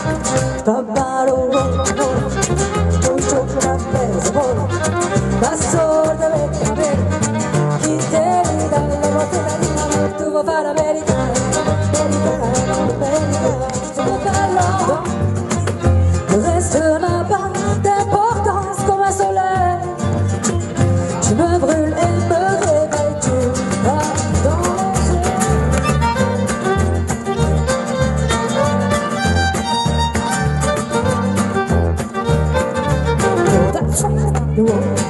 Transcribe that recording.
Tabbaro, un chocolate pesavo, passo da me, chi te mi dà la botella di mano, tu vuoi fare americano, tu vuoi farlo. Le reste n'a pas d'importance comme un soleil, tu me brûles et me réveilles, tu vas dans les yeux. That's right.